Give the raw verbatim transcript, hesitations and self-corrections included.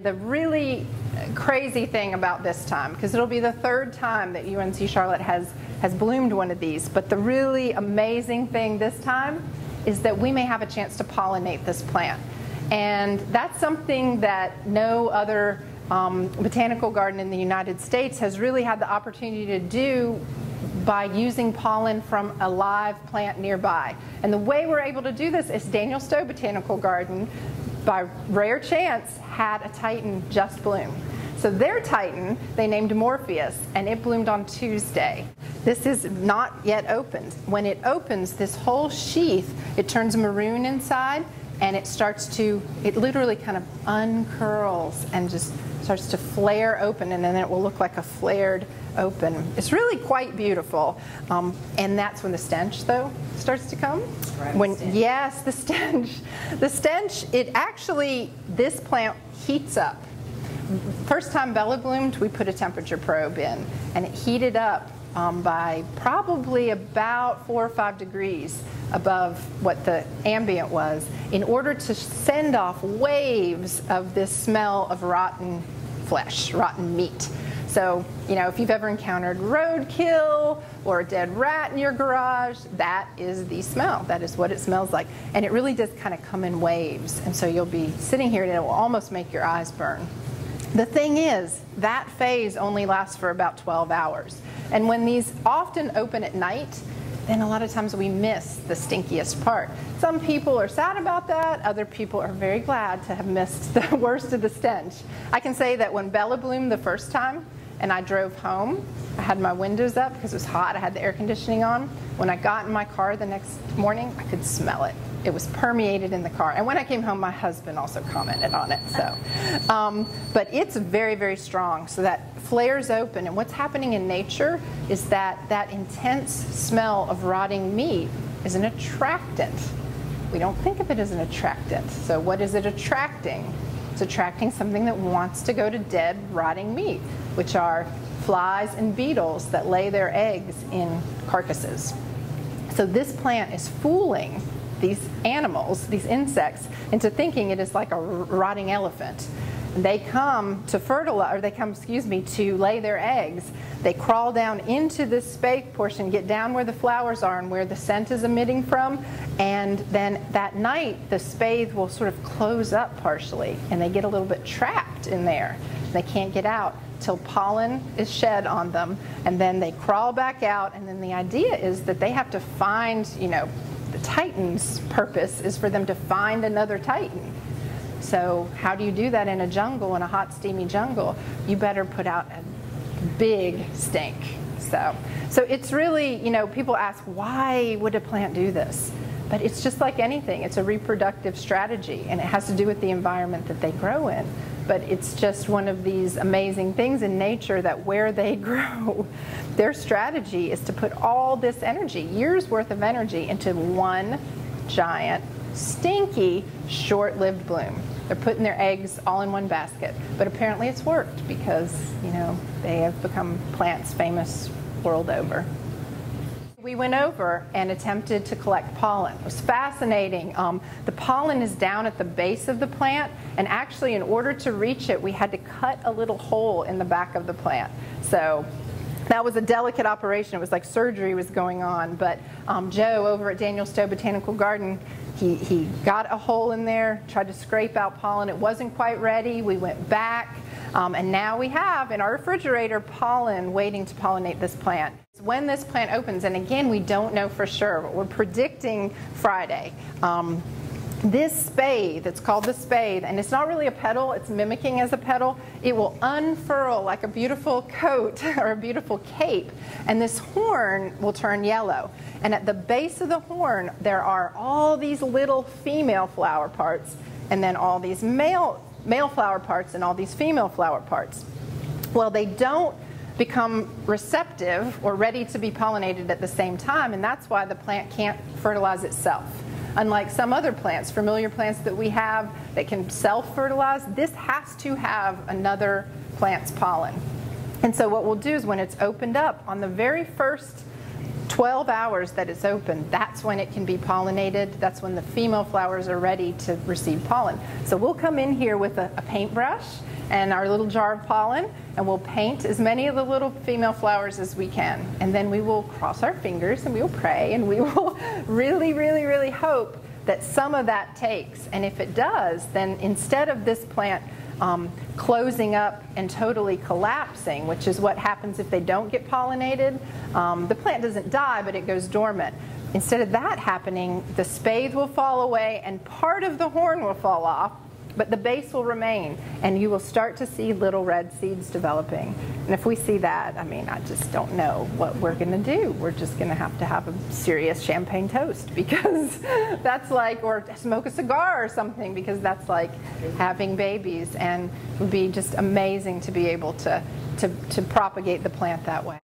The really crazy thing about this time, because it'll be the third time that U N C Charlotte has, has bloomed one of these, but the really amazing thing this time is that we may have a chance to pollinate this plant. And that's something that no other um, botanical garden in the United States has really had the opportunity to do by using pollen from a live plant nearby. And the way we're able to do this is Daniel Stowe Botanical Garden, by rare chance, had a Titan just bloom. So their Titan, they named Morpheus, and it bloomed on Tuesday. This is not yet opened. When it opens, this whole sheath, it turns maroon inside, and it starts to, it literally kind of uncurls and just starts to flare open, and then it will look like a flared open. It's really quite beautiful. Um, and that's when the stench, though, starts to come. Right, when stench. Yes, the stench. The stench, it actually, this plant heats up. First time Bella bloomed, we put a temperature probe in, and it heated up um, by probably about four or five degrees above what the ambient was, in order to send off waves of this smell of rotten flesh, rotten meat. So, you know, if you've ever encountered roadkill or a dead rat in your garage, that is the smell. That is what it smells like. And it really does kind of come in waves. And so you'll be sitting here and it will almost make your eyes burn. The thing is, that phase only lasts for about twelve hours. And when these often open at night, then a lot of times we miss the stinkiest part. Some people are sad about that. Other people are very glad to have missed the worst of the stench. I can say that when Bella bloomed the first time and I drove home, I had my windows up because it was hot. I had the air conditioning on. When I got in my car the next morning, I could smell it. It was permeated in the car. And when I came home, my husband also commented on it. So, um, but it's very, very strong. So that flares open. And what's happening in nature is that that intense smell of rotting meat is an attractant. We don't think of it as an attractant. So what is it attracting? It's attracting something that wants to go to dead, rotting meat, which are flies and beetles that lay their eggs in carcasses. So this plant is fooling these animals, these insects, into thinking it is like a rotting elephant. They come to fertilize, or they come, excuse me, to lay their eggs. They crawl down into this spathe portion, get down where the flowers are and where the scent is emitting from, and then that night the spathe will sort of close up partially, and they get a little bit trapped in there. They can't get out till pollen is shed on them, and then they crawl back out, and then the idea is that they have to find, you know, the Titan's purpose is for them to find another Titan. So how do you do that in a jungle, in a hot, steamy jungle? You better put out a big stink. So, so it's really, you know, people ask, why would a plant do this? But it's just like anything. It's a reproductive strategy, and it has to do with the environment that they grow in. But it's just one of these amazing things in nature that where they grow, their strategy is to put all this energy, years worth of energy, into one giant, stinky, short-lived bloom. They're putting their eggs all in one basket. But apparently it's worked because, you know, they have become plants famous world over. We went over and attempted to collect pollen. It was fascinating. Um, the pollen is down at the base of the plant, and actually in order to reach it, we had to cut a little hole in the back of the plant. So that was a delicate operation. It was like surgery was going on. But um, Joe over at Daniel Stowe Botanical Garden, he, he got a hole in there, tried to scrape out pollen. It wasn't quite ready. We went back, um, and now we have in our refrigerator pollen waiting to pollinate this plant. When this plant opens, and again, we don't know for sure, but we're predicting Friday. Um, this spathe, it's called the spathe, and it's not really a petal, it's mimicking as a petal. It will unfurl like a beautiful coat or a beautiful cape, and this horn will turn yellow. And at the base of the horn, there are all these little female flower parts, and then all these male, male flower parts and all these female flower parts. Well, they don't become receptive or ready to be pollinated at the same time, and that's why the plant can't fertilize itself. Unlike some other plants, familiar plants that we have that can self-fertilize, this has to have another plant's pollen. And so what we'll do is when it's opened up, on the very first twelve hours that it's open, that's when it can be pollinated. That's when the female flowers are ready to receive pollen. So we'll come in here with a, a paintbrush and our little jar of pollen, and we'll paint as many of the little female flowers as we can. And then we will cross our fingers and we will pray, and we will really, really, really hope that some of that takes. And if it does, then instead of this plant um, closing up and totally collapsing, which is what happens if they don't get pollinated, um, the plant doesn't die, but it goes dormant. Instead of that happening, the spathe will fall away and part of the horn will fall off, but the base will remain, and you will start to see little red seeds developing. And if we see that, I mean, I just don't know what we're going to do. We're just going to have to have a serious champagne toast, because that's like, or smoke a cigar or something, because that's like having babies, and it would be just amazing to be able to, to, to propagate the plant that way.